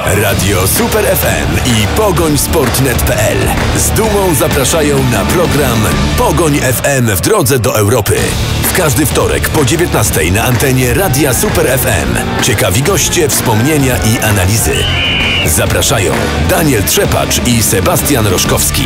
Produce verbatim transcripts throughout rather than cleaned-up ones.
Radio Super F M i Pogoń Sport kropka net kropka p l z dumą zapraszają na program Pogoń F M w drodze do Europy. W każdy wtorek po dziewiętnastej na antenie Radia Super F M. Ciekawi goście, wspomnienia i analizy. Zapraszają Daniel Trzepacz i Sebastian Roszkowski.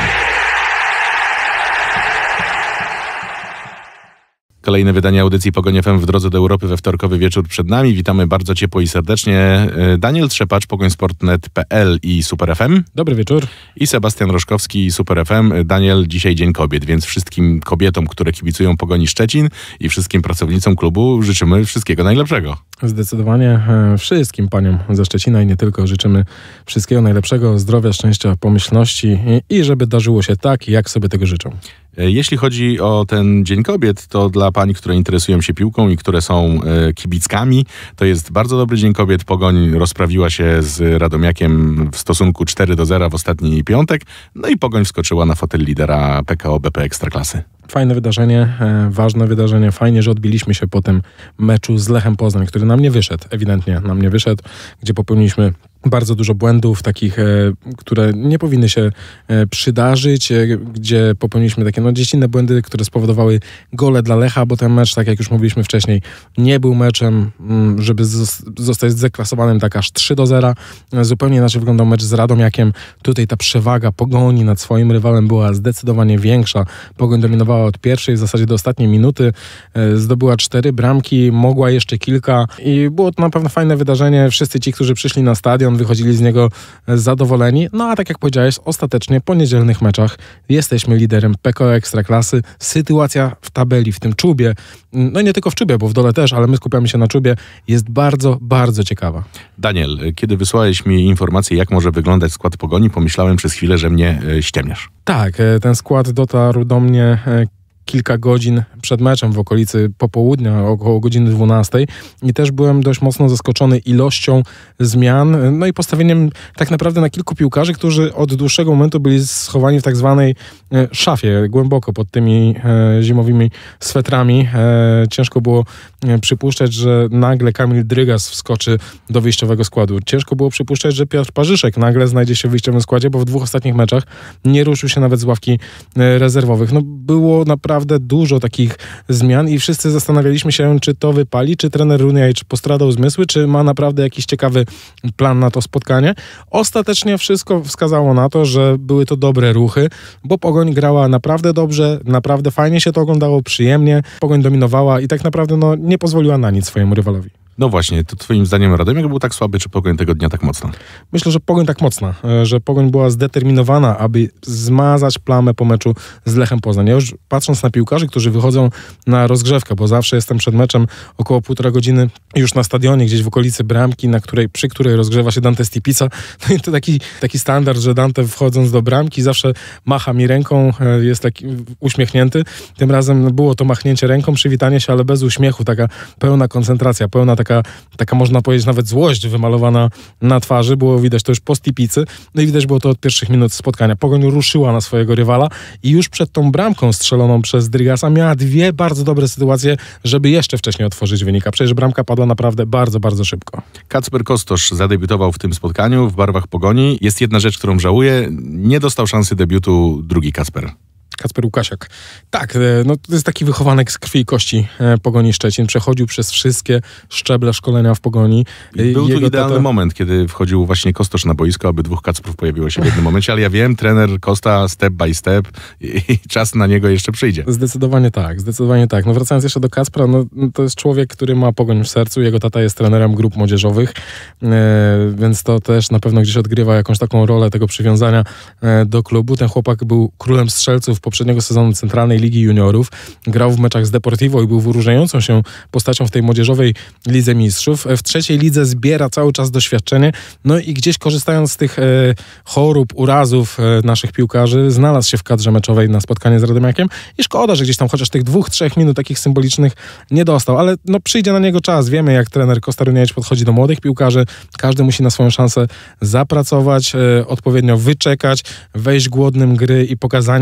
Kolejne wydanie audycji Pogoń F M w drodze do Europy we wtorkowy wieczór przed nami. Witamy bardzo ciepło i serdecznie. Daniel Trzepacz, Pogoń Sport kropka net kropka p l i Super F M. Dobry wieczór. I Sebastian Roszkowski i Super F M. Daniel, dzisiaj Dzień Kobiet, więc wszystkim kobietom, które kibicują Pogoni Szczecin i wszystkim pracownicom klubu życzymy wszystkiego najlepszego. Zdecydowanie wszystkim paniom ze Szczecina i nie tylko życzymy wszystkiego najlepszego, zdrowia, szczęścia, pomyślności i, i żeby darzyło się tak, jak sobie tego życzą. Jeśli chodzi o ten Dzień Kobiet, to dla pań, które interesują się piłką i które są e, kibickami, to jest bardzo dobry Dzień Kobiet. Pogoń rozprawiła się z Radomiakiem w stosunku cztery do zera w ostatni piątek, no i Pogoń wskoczyła na fotel lidera P K O B P Ekstraklasy. Fajne wydarzenie, e, ważne wydarzenie. Fajnie, że odbiliśmy się po tym meczu z Lechem Poznań, który nam nie wyszedł, ewidentnie nam nie wyszedł, gdzie popełniliśmy bardzo dużo błędów, takich, e, które nie powinny się e, przydarzyć, e, gdzie popełniliśmy takie no, dziecinne błędy, które spowodowały gole dla Lecha, bo ten mecz, tak jak już mówiliśmy wcześniej, nie był meczem, m, żeby zos- zostać zdeklasowanym tak aż trzy do zera. E, zupełnie inaczej wyglądał mecz z Radomiakiem. Tutaj ta przewaga Pogoni nad swoim rywalem była zdecydowanie większa. Pogoń dominowała od pierwszej, w zasadzie do ostatniej minuty. E, zdobyła cztery bramki, mogła jeszcze kilka i było to na pewno fajne wydarzenie. Wszyscy ci, którzy przyszli na stadion, wychodzili z niego zadowoleni. No a tak jak powiedziałeś, ostatecznie po niedzielnych meczach jesteśmy liderem P K O Ekstraklasy. Sytuacja w tabeli, w tym czubie, no nie tylko w czubie, bo w dole też, ale my skupiamy się na czubie, jest bardzo, bardzo ciekawa. Daniel, kiedy wysłałeś mi informację, jak może wyglądać skład Pogoni, pomyślałem przez chwilę, że mnie ściemniasz. Tak, ten skład dotarł do mnie kilka godzin przed meczem w okolicy popołudnia, około godziny dwunastej i też byłem dość mocno zaskoczony ilością zmian, no i postawieniem tak naprawdę na kilku piłkarzy, którzy od dłuższego momentu byli schowani w tak zwanej szafie, głęboko pod tymi e, zimowymi swetrami. E, ciężko było przypuszczać, że nagle Kamil Drygas wskoczy do wyjściowego składu. Ciężko było przypuszczać, że Piotr Parzyszek nagle znajdzie się w wyjściowym składzie, bo w dwóch ostatnich meczach nie ruszył się nawet z ławki e, rezerwowych. No było naprawdę dużo takich zmian i wszyscy zastanawialiśmy się, czy to wypali, czy trener Runiajcz postradał zmysły, czy ma naprawdę jakiś ciekawy plan na to spotkanie. Ostatecznie wszystko wskazało na to, że były to dobre ruchy, bo Pogoń grała naprawdę dobrze, naprawdę fajnie się to oglądało, przyjemnie. Pogoń dominowała i tak naprawdę no, nie pozwoliła na nic swojemu rywalowi. No właśnie, to twoim zdaniem Radomiak był tak słaby, czy Pogoń tego dnia tak mocno? Myślę, że Pogoń tak mocna, że Pogoń była zdeterminowana, aby zmazać plamę po meczu z Lechem Poznań. Ja już patrząc na piłkarzy, którzy wychodzą na rozgrzewkę, bo zawsze jestem przed meczem około półtora godziny już na stadionie, gdzieś w okolicy bramki, na której, przy której rozgrzewa się Dante Stipica. No i to taki, taki standard, że Dante wchodząc do bramki zawsze macha mi ręką, jest taki uśmiechnięty. Tym razem było to machnięcie ręką, przywitanie się, ale bez uśmiechu, taka pełna koncentracja, pełna taka Taka, taka można powiedzieć nawet złość wymalowana na twarzy. Było widać to już po Stipicy. No i widać było to od pierwszych minut spotkania. Pogoń ruszyła na swojego rywala i już przed tą bramką strzeloną przez Drygasa miała dwie bardzo dobre sytuacje, żeby jeszcze wcześniej otworzyć wynik. A przecież bramka padła naprawdę bardzo, bardzo szybko. Kacper Kostosz zadebiutował w tym spotkaniu w barwach Pogoni. Jest jedna rzecz, którą żałuję. Nie dostał szansy debiutu drugi Kacper. Kacper Łukasiak. Tak, no to jest taki wychowanek z krwi i kości Pogoni Szczecin. Przechodził przez wszystkie szczeble szkolenia w Pogoni. I był Jego to idealny tata... moment, kiedy wchodził właśnie Kostosz na boisko, aby dwóch Kacprów pojawiło się w jednym momencie, ale ja wiem, trener Kosta step by step i, i czas na niego jeszcze przyjdzie. Zdecydowanie tak, zdecydowanie tak. No wracając jeszcze do Kacpra, no to jest człowiek, który ma Pogoń w sercu. Jego tata jest trenerem grup młodzieżowych, e, więc to też na pewno gdzieś odgrywa jakąś taką rolę tego przywiązania e, do klubu. Ten chłopak był królem strzelców poprzedniego sezonu Centralnej Ligi Juniorów. Grał w meczach z Deportivo i był wyróżniającą się postacią w tej młodzieżowej Lidze Mistrzów. W trzeciej lidze zbiera cały czas doświadczenie. No i gdzieś korzystając z tych e, chorób, urazów e, naszych piłkarzy, znalazł się w kadrze meczowej na spotkanie z Radomiakiem i szkoda, że gdzieś tam chociaż tych dwóch, trzech minut takich symbolicznych nie dostał, ale no przyjdzie na niego czas. Wiemy, jak trener Kosta Runiajcz podchodzi do młodych piłkarzy. Każdy musi na swoją szansę zapracować, e, odpowiednio wyczekać, wejść głodnym gry i pokazania się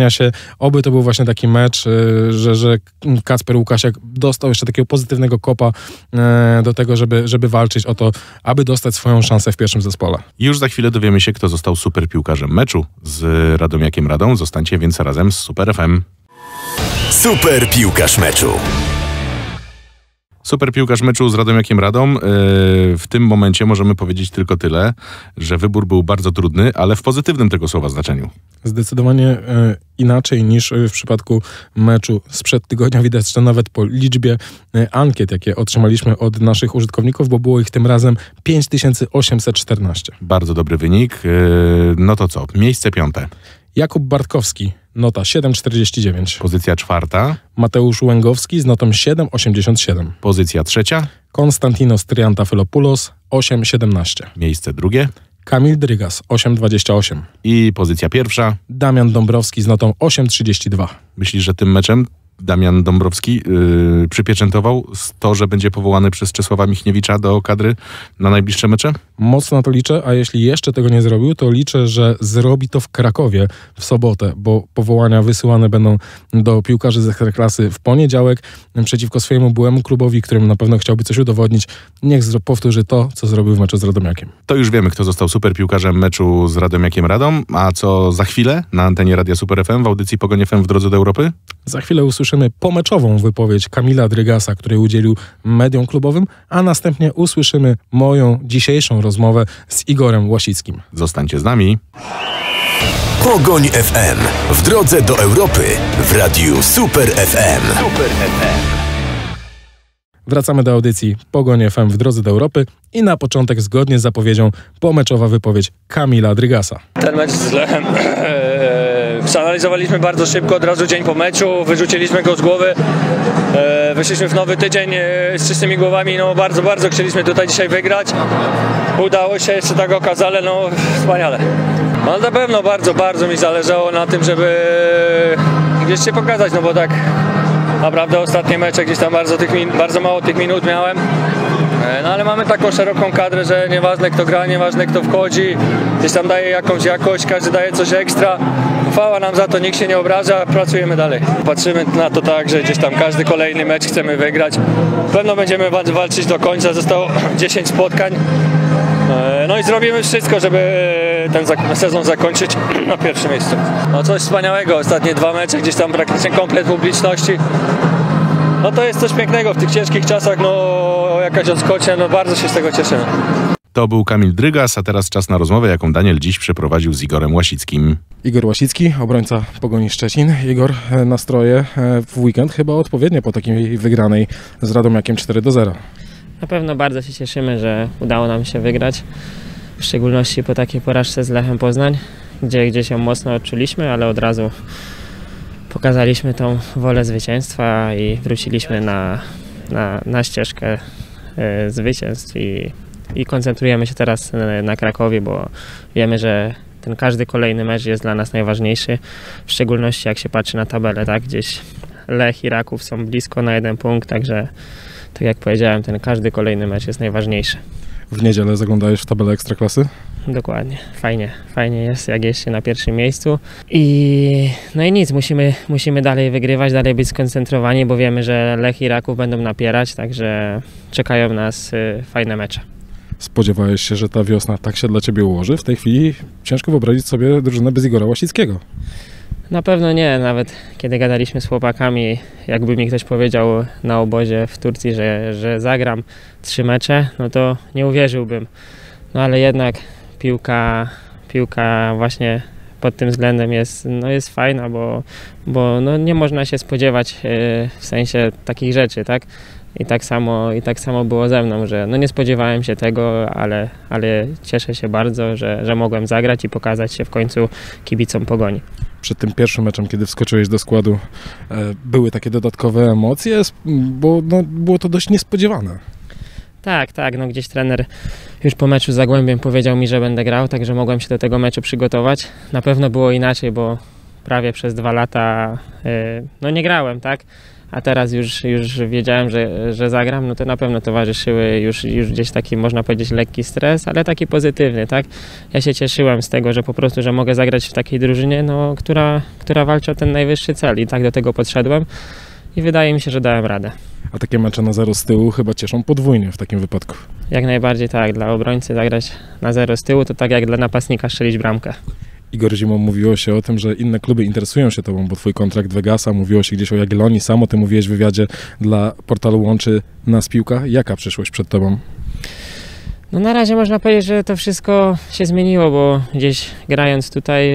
oby to był właśnie taki mecz, że, że Kacper Łukasiak dostał jeszcze takiego pozytywnego kopa do tego, żeby, żeby walczyć o to, aby dostać swoją szansę w pierwszym zespole. Już za chwilę dowiemy się, kto został super piłkarzem meczu z Radomiakiem Radom. Zostańcie więc razem z Super F M. Super piłkarz meczu. Super piłkarz meczu z Radomiakiem Radom. W tym momencie możemy powiedzieć tylko tyle, że wybór był bardzo trudny, ale w pozytywnym tego słowa znaczeniu. Zdecydowanie inaczej niż w przypadku meczu sprzed tygodnia. Widać to nawet po liczbie ankiet, jakie otrzymaliśmy od naszych użytkowników, bo było ich tym razem pięć tysięcy osiemset czternaście. Bardzo dobry wynik. No to co? Miejsce piąte. Jakub Bartkowski, nota siedem czterdzieści dziewięć. Pozycja czwarta. Mateusz Łęgowski z notą siedem osiemdziesiąt siedem. Pozycja trzecia. Konstantinos Triantafylopoulos osiem siedemnaście. Miejsce drugie. Kamil Drygas osiem dwadzieścia osiem. I pozycja pierwsza. Damian Dąbrowski z notą osiem trzydzieści dwa. Myślisz, że tym meczem Damian Dąbrowski yy, przypieczętował to, że będzie powołany przez Czesława Michniewicza do kadry na najbliższe mecze? Mocno na to liczę, a jeśli jeszcze tego nie zrobił, to liczę, że zrobi to w Krakowie w sobotę, bo powołania wysyłane będą do piłkarzy z Ekstraklasy w poniedziałek przeciwko swojemu byłemu klubowi, którym na pewno chciałby coś udowodnić. Niech powtórzy to, co zrobił w meczu z Radomiakiem. To już wiemy, kto został super piłkarzem meczu z Radomiakiem Radom, a co za chwilę na antenie Radia Super F M w audycji Pogoń F M w drodze do Europy? Za chwilę usłyszymy pomeczową wypowiedź Kamila Drygasa, której udzielił mediom klubowym, a następnie usłyszymy moją dzisiejszą rozmowę z Igorem Łasickim. Zostańcie z nami. Pogoń F M w drodze do Europy w Radiu Super F M. Super F M. Wracamy do audycji Pogoń F M w drodze do Europy i na początek, zgodnie z zapowiedzią, pomeczowa wypowiedź Kamila Drygasa. Ten mecz z Lechem e, przeanalizowaliśmy bardzo szybko, od razu dzień po meczu, wyrzuciliśmy go z głowy. E, weszliśmy w nowy tydzień e, z czystymi głowami, no bardzo, bardzo chcieliśmy tutaj dzisiaj wygrać. Udało się, jeszcze tak okazale, no wspaniale. No na pewno bardzo, bardzo mi zależało na tym, żeby gdzieś się pokazać, no bo tak naprawdę ostatnie mecze gdzieś tam bardzo, tych min- bardzo mało tych minut miałem. No ale mamy taką szeroką kadrę, że nieważne kto gra, nieważne kto wchodzi, gdzieś tam daje jakąś jakość, każdy daje coś ekstra. Chwała nam za to, nikt się nie obraża, pracujemy dalej. Patrzymy na to tak, że gdzieś tam każdy kolejny mecz chcemy wygrać. Pewno będziemy walczyć do końca, zostało dziesięć spotkań. No i zrobimy wszystko, żeby ten sezon zakończyć na pierwszym miejscu. No coś wspaniałego, ostatnie dwa mecze, gdzieś tam praktycznie komplet publiczności. No to jest coś pięknego w tych ciężkich czasach, no jakaś odskocznia, no bardzo się z tego cieszymy. To był Kamil Drygas, a teraz czas na rozmowę, jaką Daniel dziś przeprowadził z Igorem Łasickim. Igor Łasicki, obrońca Pogoni Szczecin. Igor, nastroje w weekend chyba odpowiednie po takiej wygranej z Radomiakiem cztery do zera. Na pewno bardzo się cieszymy, że udało nam się wygrać, w szczególności po takiej porażce z Lechem Poznań, gdzie gdzieś ją mocno odczuliśmy, ale od razu pokazaliśmy tą wolę zwycięstwa i wróciliśmy na, na, na ścieżkę y, zwycięstw i, i koncentrujemy się teraz na, na Krakowie, bo wiemy, że ten każdy kolejny mecz jest dla nas najważniejszy, w szczególności jak się patrzy na tabelę, tak? Gdzieś Lech i Raków są blisko na jeden punkt, także tak jak powiedziałem, ten każdy kolejny mecz jest najważniejszy. W niedzielę zaglądałeś w tabelę Ekstraklasy? Dokładnie. Fajnie. Fajnie jest, jak jest się na pierwszym miejscu. I no i nic, musimy, musimy dalej wygrywać, dalej być skoncentrowani, bo wiemy, że Lech i Raków będą napierać, także czekają nas y, fajne mecze. Spodziewałeś się, że ta wiosna tak się dla Ciebie ułoży? W tej chwili ciężko wyobrazić sobie drużynę bez Igora Łasickiego. Na pewno nie, nawet kiedy gadaliśmy z chłopakami, jakby mi ktoś powiedział na obozie w Turcji, że, że zagram trzy mecze, no to nie uwierzyłbym. No ale jednak piłka, piłka właśnie pod tym względem jest, no jest fajna, bo, bo no nie można się spodziewać yy, w sensie takich rzeczy, tak? I tak samo, i tak samo było ze mną, że no nie spodziewałem się tego, ale, ale cieszę się bardzo, że, że mogłem zagrać i pokazać się w końcu kibicom Pogoni. Przed tym pierwszym meczem, kiedy wskoczyłeś do składu, e, były takie dodatkowe emocje, bo no, było to dość niespodziewane. Tak, tak, no gdzieś trener już po meczu z Zagłębiem powiedział mi, że będę grał, także mogłem się do tego meczu przygotować. Na pewno było inaczej, bo prawie przez dwa lata yy, no nie grałem, tak? a teraz już, już wiedziałem, że, że zagram, no to na pewno towarzyszyły już, już gdzieś taki, można powiedzieć, lekki stres, ale taki pozytywny, tak? Ja się cieszyłem z tego, że po prostu, że mogę zagrać w takiej drużynie, no, która, która walczy o ten najwyższy cel i tak do tego podszedłem i wydaje mi się, że dałem radę. A takie mecze na zero z tyłu chyba cieszą podwójnie w takim wypadku. Jak najbardziej tak, dla obrońcy zagrać na zero z tyłu to tak jak dla napastnika strzelić bramkę. Igor Zimą, mówiło się o tym, że inne kluby interesują się tobą, bo twój kontrakt wygasa, mówiło się gdzieś o Jagiellonii, samo ty mówiłeś w wywiadzie dla portalu Łączy Nas Piłka. Jaka przyszłość przed tobą? No na razie można powiedzieć, że to wszystko się zmieniło, bo gdzieś grając tutaj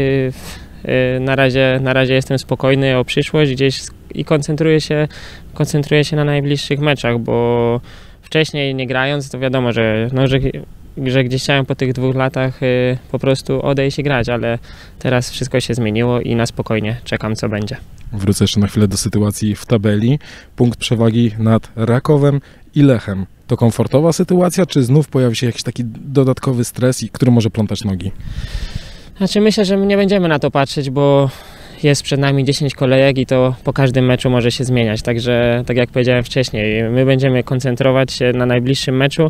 na razie, na razie jestem spokojny o przyszłość gdzieś i koncentruję się, koncentruję się na najbliższych meczach, bo wcześniej nie grając to wiadomo, że, no, że, że gdzieś chciałem po tych dwóch latach po prostu odejść i grać, ale teraz wszystko się zmieniło i na spokojnie czekam, co będzie. Wrócę jeszcze na chwilę do sytuacji w tabeli. Punkt przewagi nad Rakowem i Lechem. To komfortowa sytuacja, czy znów pojawi się jakiś taki dodatkowy stres, który może plątać nogi? Znaczy myślę, że nie będziemy na to patrzeć, bo jest przed nami dziesięć kolejek i to po każdym meczu może się zmieniać. Także tak jak powiedziałem wcześniej, my będziemy koncentrować się na najbliższym meczu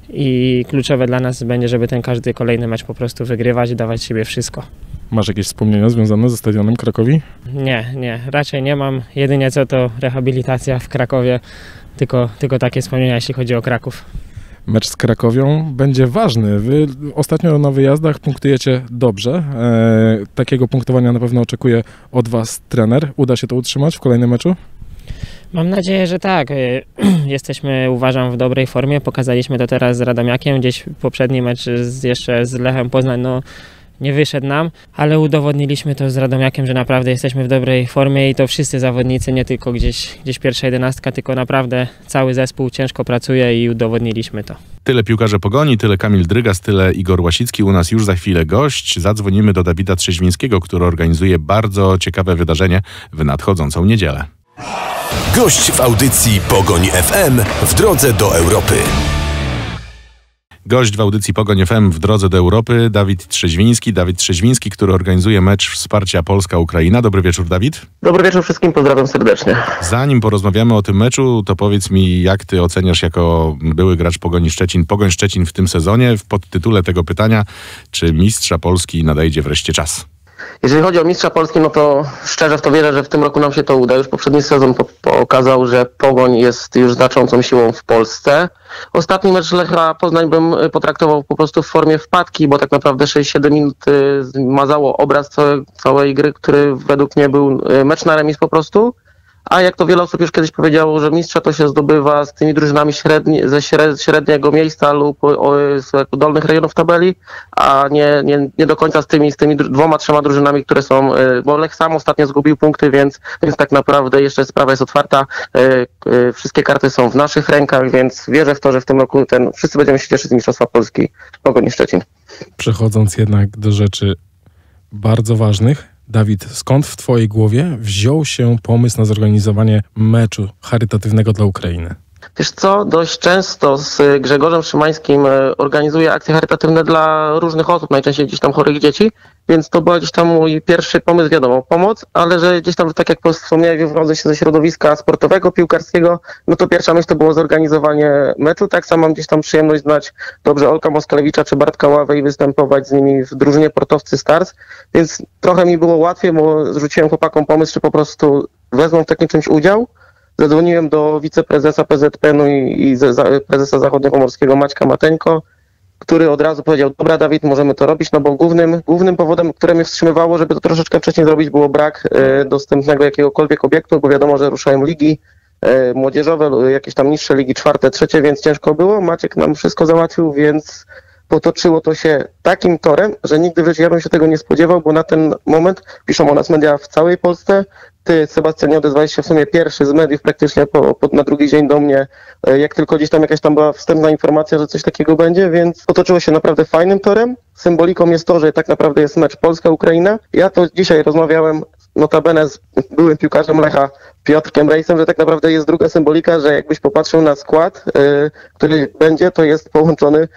i kluczowe dla nas będzie, żeby ten każdy kolejny mecz po prostu wygrywać i dawać siebie wszystko. Masz jakieś wspomnienia związane ze stadionem Krakowi? Nie, nie, raczej nie mam. Jedynie co to rehabilitacja w Krakowie, tylko, tylko takie wspomnienia, jeśli chodzi o Kraków. Mecz z Krakowią będzie ważny. Wy ostatnio na wyjazdach punktujecie dobrze. E, takiego punktowania na pewno oczekuje od was trener. Uda się to utrzymać w kolejnym meczu? Mam nadzieję, że tak. Jesteśmy, uważam, w dobrej formie. Pokazaliśmy to teraz z Radomiakiem. Gdzieś poprzedni mecz z, jeszcze z Lechem Poznań, no nie wyszedł nam, ale udowodniliśmy to z Radomiakiem, że naprawdę jesteśmy w dobrej formie i to wszyscy zawodnicy, nie tylko gdzieś, gdzieś pierwsza jedenastka, tylko naprawdę cały zespół ciężko pracuje i udowodniliśmy to. Tyle piłkarze Pogoni, tyle Kamil Drygas, tyle Igor Łasicki. U nas już za chwilę gość. Zadzwonimy do Dawida Trzeźwińskiego, który organizuje bardzo ciekawe wydarzenie w nadchodzącą niedzielę. Gość w audycji Pogoń F M w drodze do Europy. Gość w audycji Pogoń F M w drodze do Europy, Dawid Trzeźwiński. Dawid Trzeźwiński, który organizuje mecz wsparcia Polska-Ukraina. Dobry wieczór, Dawid. Dobry wieczór wszystkim, pozdrawiam serdecznie. Zanim porozmawiamy o tym meczu, to powiedz mi, jak ty oceniasz jako były gracz Pogoni Szczecin, Pogoń Szczecin w tym sezonie? W podtytule tego pytania, czy mistrza Polski nadejdzie wreszcie czas? Jeżeli chodzi o mistrza Polski, no to szczerze w to wierzę, że w tym roku nam się to uda. Już poprzedni sezon po- pokazał, że Pogoń jest już znaczącą siłą w Polsce. Ostatni mecz Lecha Poznań bym potraktował po prostu w formie wpadki, bo tak naprawdę sześć siedem minut zmazało obraz całej, całej gry, który według mnie był mecz na remis po prostu. A jak to wiele osób już kiedyś powiedziało, że mistrza to się zdobywa z tymi drużynami średni, ze śred, średniego miejsca lub o, z dolnych rejonów tabeli, a nie, nie, nie do końca z tymi, z tymi dwoma, trzema drużynami, które są, bo Lech sam ostatnio zgubił punkty, więc, więc tak naprawdę jeszcze sprawa jest otwarta. Wszystkie karty są w naszych rękach, więc wierzę w to, że w tym roku ten, wszyscy będziemy się cieszyć z Mistrzostwa Polski Pogoni Szczecin. Przechodząc jednak do rzeczy bardzo ważnych, Dawid, skąd w twojej głowie wziął się pomysł na zorganizowanie meczu charytatywnego dla Ukrainy? Wiesz co, dość często z Grzegorzem Szymańskim organizuję akcje charytatywne dla różnych osób, najczęściej gdzieś tam chorych dzieci, więc to był gdzieś tam mój pierwszy pomysł, wiadomo, pomoc, ale że gdzieś tam, tak jak wspomniałem, wywodzę się ze środowiska sportowego, piłkarskiego, no to pierwsza myśl to było zorganizowanie meczu. Tak samo mam gdzieś tam przyjemność znać dobrze Olka Moskalewicza czy Bartka Ławę i występować z nimi w drużynie Portowcy Stars, więc trochę mi było łatwiej, bo zrzuciłem chłopakom pomysł, czy po prostu wezmą w takim czymś udział. Zadzwoniłem do wiceprezesa P Z P N-u i, i za, prezesa zachodniopomorskiego Maćka Mateńko, który od razu powiedział, dobra Dawid, możemy to robić, no bo głównym, głównym powodem, które mnie wstrzymywało, żeby to troszeczkę wcześniej zrobić, było brak e, dostępnego jakiegokolwiek obiektu, bo wiadomo, że ruszają ligi e, młodzieżowe, jakieś tam niższe ligi, czwarte, trzecie, więc ciężko było. Maciek nam wszystko załatwił, więc potoczyło to się takim torem, że nigdy w życiu ja bym się tego nie spodziewał, bo na ten moment piszą o nas media w całej Polsce. Ty, Sebastian, nie odezwałeś się w sumie pierwszy z mediów praktycznie po, po, na drugi dzień do mnie, jak tylko gdzieś tam jakaś tam była wstępna informacja, że coś takiego będzie, więc potoczyło się naprawdę fajnym torem. Symboliką jest to, że tak naprawdę jest mecz Polska-Ukraina. Ja to dzisiaj rozmawiałem notabene z byłym piłkarzem Lecha Piotrkiem Rejsem, że tak naprawdę jest druga symbolika, że jakbyś popatrzył na skład, yy, który będzie, to jest połączony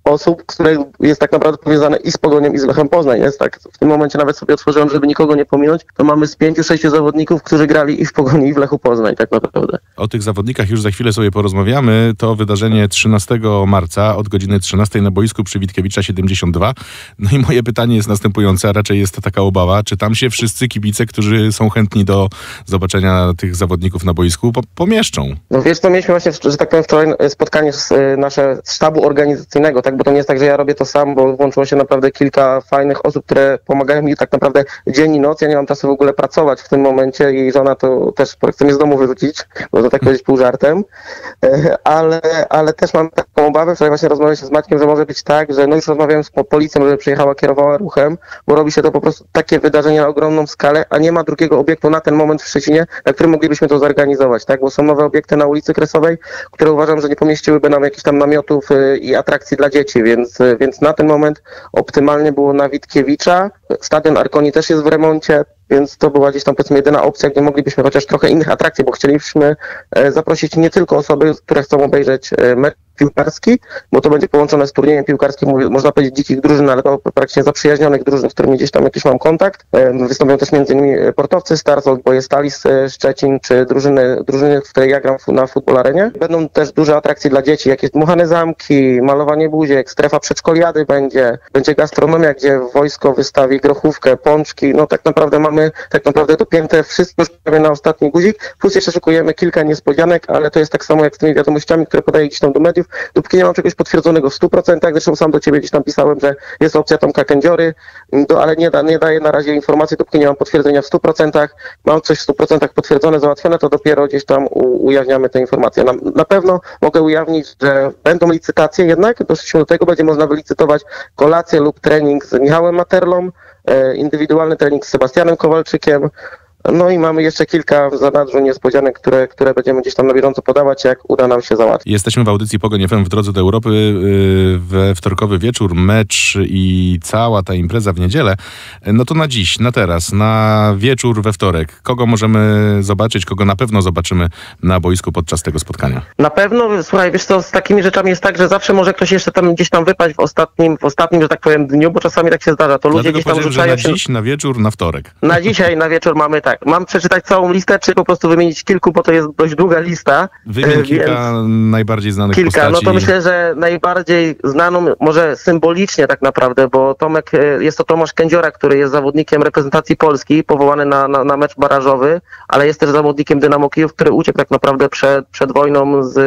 osób, które jest tak naprawdę powiązane i z Pogonią, i z Lechem Poznań. Jest tak, w tym momencie nawet sobie otworzyłem, żeby nikogo nie pominąć, to mamy z pięciu, sześciu zawodników, którzy grali i w Pogoni, i w Lechu Poznań tak naprawdę. O tych zawodnikach już za chwilę sobie porozmawiamy. To wydarzenie trzynastego marca od godziny trzynastej na boisku przy Witkiewicza siedemdziesiąt dwa. No i moje pytanie jest następujące, a raczej jest to taka obawa, czy tam się wszyscy kibice, którzy są chętni do zobaczenia tych zawodników na boisku, po- pomieszczą? No wiesz co, mieliśmy właśnie, że tak powiem, wczoraj spotkanie z y, nasze sztabu organizacyjnego, tak, bo to nie jest tak, że ja robię to sam, bo włączyło się naprawdę kilka fajnych osób, które pomagają mi tak naprawdę dzień i noc. Ja nie mam czasu w ogóle pracować w tym momencie i żona to też chce mnie z domu wyrzucić, bo to tak powiedzieć pół żartem, y, ale, ale też mam taką obawę, wczoraj właśnie rozmawialiśmy z Maćkiem, że może być tak, że no już rozmawiałem z po- policją, żeby przyjechała, kierowała ruchem, bo robi się to po prostu takie wydarzenie na ogromną skalę, a nie ma drugiego obiektu na ten moment w Szczecinie, na którym moglibyśmy to zorganizować, tak, bo są nowe obiekty na ulicy Kresowej, które uważam, że nie pomieściłyby nam jakichś tam namiotów y, i atrakcji dla dzieci, więc, y, więc na ten moment optymalnie było na Witkiewicza. Stadion Arkonii też jest w remoncie, więc to była gdzieś tam powiedzmy jedyna opcja, gdzie moglibyśmy chociaż trochę innych atrakcji, bo chcielibyśmy e, zaprosić nie tylko osoby, które chcą obejrzeć e, mecz piłkarski, bo to będzie połączone z turniejem piłkarskim, mówię, można powiedzieć dzikich drużyn, ale to praktycznie zaprzyjaźnionych drużyn, z którymi gdzieś tam jakiś mam kontakt. E, wystąpią też między innymi portowcy Starsolt, bo jest Talis e, Szczecin, czy drużyny, drużyny, w której ja gram f- na Football Arenie. Będą też duże atrakcje dla dzieci, jak jest dmuchane zamki, malowanie buziek, strefa przedszkoliady będzie, będzie gastronomia, gdzie wojsko wystawi grochówkę, pączki, no tak naprawdę mamy tak naprawdę dopięte wszystko już prawie na ostatni guzik, plus jeszcze szykujemy kilka niespodzianek, ale to jest tak samo jak z tymi wiadomościami, które podaję gdzieś tam do mediów, dopóki nie mam czegoś potwierdzonego w stu procentach, zresztą sam do ciebie gdzieś tam pisałem, że jest opcja Tomka Kędziory, do, ale nie, da, nie daję na razie informacji, dopóki nie mam potwierdzenia w stu procentach, mam coś w stu procentach potwierdzone, załatwione, to dopiero gdzieś tam u, ujawniamy te informacje. Na, na pewno mogę ujawnić, że będą licytacje jednak, dosyć do tego będzie można wylicytować kolację lub trening z Michałem Materlą, e, indywidualny trening z Sebastianem Kowalczykiem. No i mamy jeszcze kilka w zanadrzu niespodzianek, które, które będziemy gdzieś tam na bieżąco podawać, jak uda nam się załatwić. Jesteśmy w audycji Pogoń F M w drodze do Europy. Yy, We wtorkowy wieczór, mecz i cała ta impreza w niedzielę. No to na dziś, na teraz, na wieczór we wtorek. Kogo możemy zobaczyć, kogo na pewno zobaczymy na boisku podczas tego spotkania? Na pewno, słuchaj, wiesz co, z takimi rzeczami jest tak, że zawsze może ktoś jeszcze tam gdzieś tam wypaść w ostatnim, w ostatnim, że tak powiem, dniu, bo czasami tak się zdarza. To ludzie Dlatego gdzieś tam powiedziałem, że rzucają na się... dziś, na wieczór, na wtorek. Na dzisiaj, na wieczór mamy tak. Mam przeczytać całą listę, czy po prostu wymienić kilku, bo to jest dość długa lista. Wymień e, kilka więc... najbardziej znanych Kilka, postaci. no to myślę, że najbardziej znaną, może symbolicznie tak naprawdę, bo Tomek, e, jest to Tomasz Kędziora, który jest zawodnikiem reprezentacji Polski, powołany na, na, na mecz barażowy, ale jest też zawodnikiem Dynamo Kijów, który uciekł tak naprawdę przed, przed wojną z,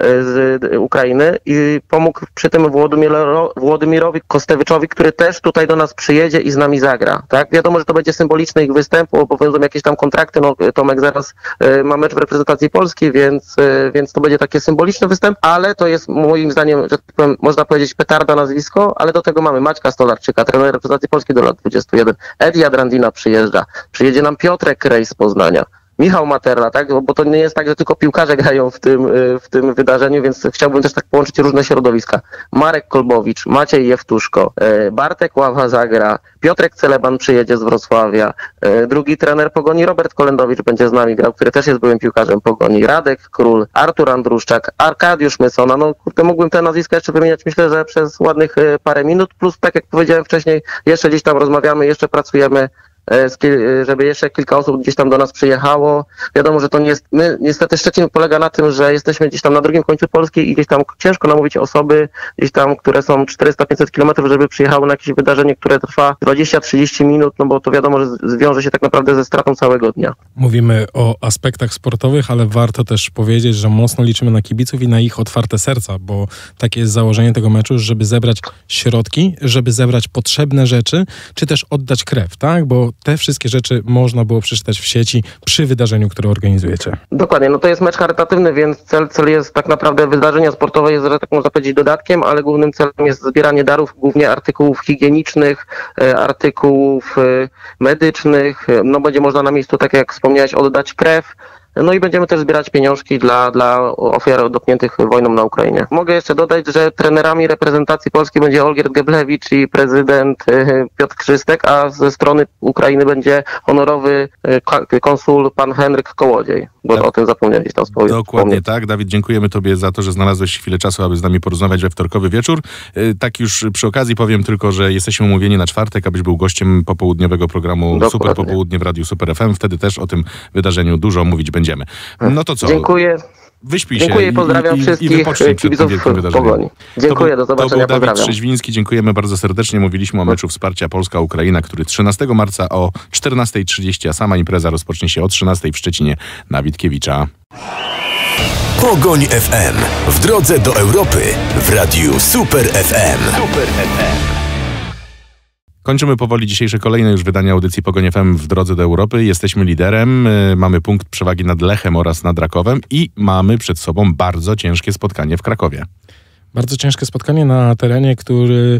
z Ukrainy i pomógł przy tym Włodymiro, Włodymyrowi Kostewiczowi, który też tutaj do nas przyjedzie i z nami zagra. Tak? Wiadomo, że to będzie symboliczny ich występ, bo obowiązują jakieś tam kontrakty, no Tomek zaraz e, ma mecz w reprezentacji Polski, więc, e, więc to będzie taki symboliczny występ, ale to jest moim zdaniem, że tak powiem, można powiedzieć petarda nazwisko, ale do tego mamy Maćka Stolarczyka, trener reprezentacji Polski do lat dwudziestu jeden. Edi Adrandina przyjeżdża, przyjedzie nam Piotrek Rejs z Poznania. Michał Materla, tak? Bo to nie jest tak, że tylko piłkarze grają w tym, w tym wydarzeniu, więc chciałbym też tak połączyć różne środowiska. Marek Kolbowicz, Maciej Jewtuszko, Bartek Ława zagra, Piotrek Celeban przyjedzie z Wrocławia, drugi trener Pogoni Robert Kolendowicz będzie z nami grał, który też jest byłym piłkarzem Pogoni, Radek Król, Artur Andruszczak, Arkadiusz Mysona, no kurde, mógłbym te nazwiska jeszcze wymieniać, myślę, że przez ładnych parę minut, plus tak jak powiedziałem wcześniej, jeszcze gdzieś tam rozmawiamy, jeszcze pracujemy, żeby jeszcze kilka osób gdzieś tam do nas przyjechało. Wiadomo, że to nie jest, my niestety Szczecin polega na tym, że jesteśmy gdzieś tam na drugim końcu Polski i gdzieś tam ciężko namówić osoby gdzieś tam, które są czterysta pięćset kilometrów, żeby przyjechały na jakieś wydarzenie, które trwa dwadzieścia trzydzieści minut, no bo to wiadomo, że zwiąże się tak naprawdę ze stratą całego dnia. Mówimy o aspektach sportowych, ale warto też powiedzieć, że mocno liczymy na kibiców i na ich otwarte serca, bo takie jest założenie tego meczu, żeby zebrać środki, żeby zebrać potrzebne rzeczy, czy też oddać krew, tak? Bo te wszystkie rzeczy można było przeczytać w sieci przy wydarzeniu, które organizujecie. Dokładnie, no to jest mecz charytatywny, więc cel, cel jest tak naprawdę wydarzenia sportowe jest, że tak można powiedzieć, dodatkiem, ale głównym celem jest zbieranie darów, głównie artykułów higienicznych, artykułów medycznych, no będzie można na miejscu, tak jak wspomniałeś, oddać krew, No i będziemy też zbierać pieniążki dla, dla ofiar dotkniętych wojną na Ukrainie. Mogę jeszcze dodać, że trenerami reprezentacji Polski będzie Olgierd Geblewicz i prezydent Piotr Krzystek, a ze strony Ukrainy będzie honorowy konsul pan Henryk Kołodziej, bo tak. O tym zapomnieliście tam wspomnieć. Dokładnie tak. Dawid, dziękujemy Tobie za to, że znalazłeś chwilę czasu, aby z nami porozmawiać we wtorkowy wieczór. Tak już przy okazji powiem tylko, że jesteśmy umówieni na czwartek, abyś był gościem popołudniowego programu Dokładnie. Super Popołudnie w Radiu Super F M. Wtedy też o tym wydarzeniu dużo mówić będziemy. No to co? Dziękuję. Wyśpij Dziękuję się i pozdrawiam i, wszystkich i wypocznij przed tym wielkim wydarzeniem. Pogoni. Dziękuję, do zobaczenia, to był Dawid pozdrawiam. Trzeźwiński, dziękujemy bardzo serdecznie. Mówiliśmy o meczu wsparcia Polska-Ukraina, który trzynastego marca o czternastej trzydzieści, a sama impreza rozpocznie się o trzynastej w Szczecinie na Witkiewicza. Pogoń F M. W drodze do Europy w Radiu Super F M. Super F M. Kończymy powoli dzisiejsze kolejne już wydanie audycji Pogoń F M w drodze do Europy. Jesteśmy liderem, mamy punkt przewagi nad Lechem oraz nad Rakowem i mamy przed sobą bardzo ciężkie spotkanie w Krakowie. Bardzo ciężkie spotkanie na terenie, który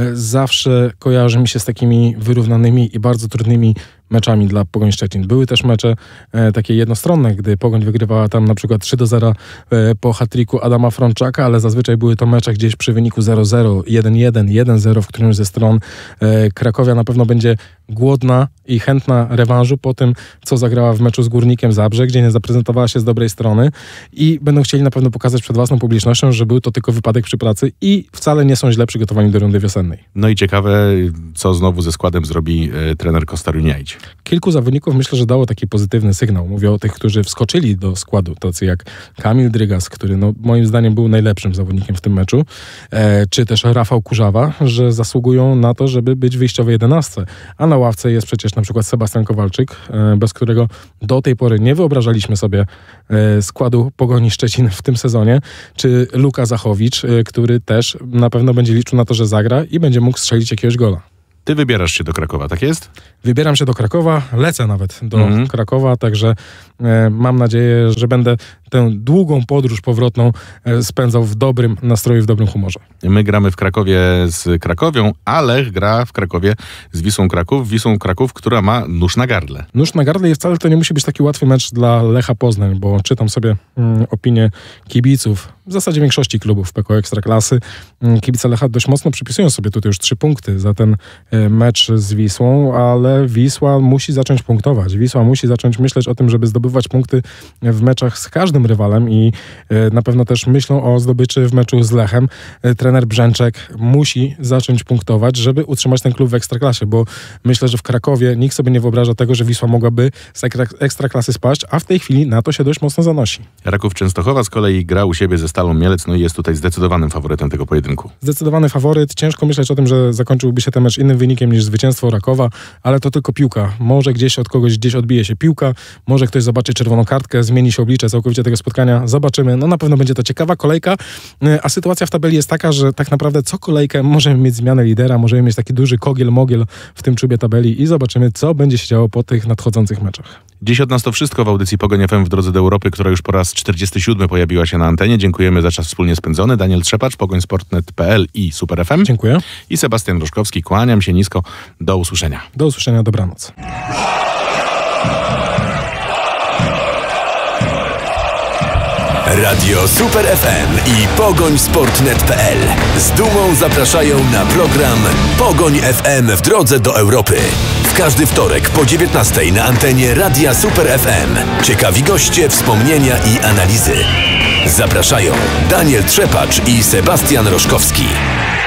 zawsze kojarzy mi się z takimi wyrównanymi i bardzo trudnymi meczami dla Pogoń Szczecin. Były też mecze e, takie jednostronne, gdy Pogoń wygrywała tam na przykład trzy do zera e, po hat-tricku Adama Frączaka, ale zazwyczaj były to mecze gdzieś przy wyniku zero zero, jeden jeden, jeden zero w którymś ze stron. E, Krakowia na pewno będzie głodna i chętna rewanżu po tym, co zagrała w meczu z Górnikiem Zabrze, gdzie nie zaprezentowała się z dobrej strony i będą chcieli na pewno pokazać przed własną publicznością, że był to tylko wypadek przy pracy i wcale nie są źle przygotowani do rundy wiosennej. No i ciekawe, co znowu ze składem zrobi e, trener Kostaruniajć. Kilku zawodników myślę, że dało taki pozytywny sygnał. Mówię o tych, którzy wskoczyli do składu, tacy jak Kamil Drygas, który no, moim zdaniem był najlepszym zawodnikiem w tym meczu, e, czy też Rafał Kurzawa, że zasługują na to, żeby być w wyjściowej jedenastce. A na ławce jest przecież na przykład Sebastian Kowalczyk, e, bez którego do tej pory nie wyobrażaliśmy sobie e, składu Pogoni Szczecin w tym sezonie, czy Luka Zachowicz, e, który też na pewno będzie liczył na to, że zagra i będzie mógł strzelić jakiegoś gola. Ty wybierasz się do Krakowa, tak jest? Wybieram się do Krakowa, lecę nawet do mm-hmm. Krakowa, także e, mam nadzieję, że będę tę długą podróż powrotną e, spędzał w dobrym nastroju, w dobrym humorze. My gramy w Krakowie z Krakowią, a Lech gra w Krakowie z Wisłą Kraków. Wisłą Kraków, która ma nóż na gardle. Nóż na gardle i wcale to nie musi być taki łatwy mecz dla Lecha Poznań, bo czytam sobie mm, opinie kibiców, w zasadzie większości klubów P K O Ekstraklasy. Kibice Lecha dość mocno przypisują sobie tutaj już trzy punkty za ten e, mecz z Wisłą, ale Wisła musi zacząć punktować. Wisła musi zacząć myśleć o tym, żeby zdobywać punkty w meczach z każdym rywalem i e, na pewno też myślą o zdobyczy w meczu z Lechem. E, trener Brzęczek musi zacząć punktować, żeby utrzymać ten klub w Ekstraklasie, bo myślę, że w Krakowie nikt sobie nie wyobraża tego, że Wisła mogłaby z Ekstraklasy spaść, a w tej chwili na to się dość mocno zanosi. Raków Częstochowa z kolei gra u siebie ze Stalą Mielec, no i jest tutaj zdecydowanym faworytem tego pojedynku. Zdecydowany faworyt. Ciężko myśleć o tym, że zakończyłby się ten mecz innym wynikiem niż zwycięstwo Rakowa, ale to tylko piłka. Może gdzieś od kogoś gdzieś odbije się piłka, może ktoś zobaczy czerwoną kartkę, zmieni się oblicze całkowicie tego spotkania. Zobaczymy. No na pewno będzie to ciekawa kolejka, a sytuacja w tabeli jest taka, że tak naprawdę co kolejkę możemy mieć zmianę lidera, możemy mieć taki duży kogiel-mogiel w tym czubie tabeli i zobaczymy, co będzie się działo po tych nadchodzących meczach. Dziś od nas to wszystko w audycji Pogoń F M w drodze do Europy, która już po raz czterdziesty siódmy pojawiła się na antenie. Dziękujemy za czas wspólnie spędzony. Daniel Trzepacz, pogoń sport kropka net kropka p l i Super F M. Dziękuję. I Sebastian Roszkowski. Kłaniam się nisko. Do usłyszenia. Do usłyszenia. Dobranoc. Radio Super F M i pogoń sport kropka net kropka p l z dumą zapraszają na program Pogoń F M w drodze do Europy. W każdy wtorek po dziewiętnastej na antenie Radia Super F M. Ciekawi goście, wspomnienia i analizy. Zapraszają Daniel Trzepacz i Sebastian Roszkowski.